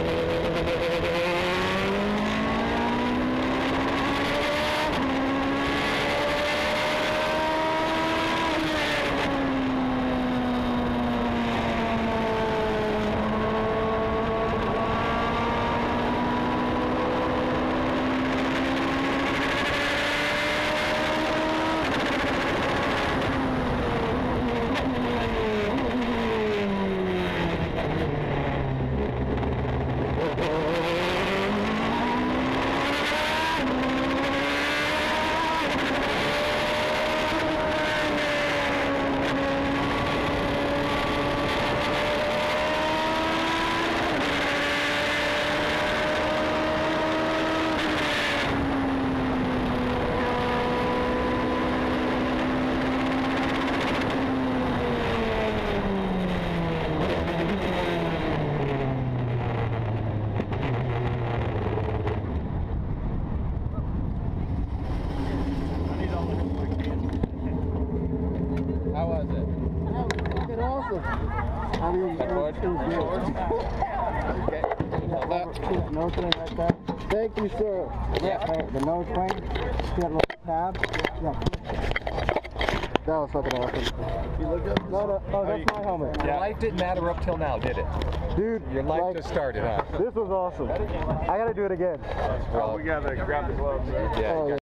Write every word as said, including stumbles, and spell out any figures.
How was it? Fucking awesome. I mean, it was good. Okay. Hold up. See that nose ring right there? Thank you, sir. Yeah. Right, the nose ring. See that little tab? Yeah. That was fucking awesome. You looked up? No, no, oh, that's my helmet. Your life didn't matter up till now, did it? Dude, Your life like, just started, huh? This was awesome. I gotta do it again. Well, We gotta grab the gloves, right? Yeah. Oh,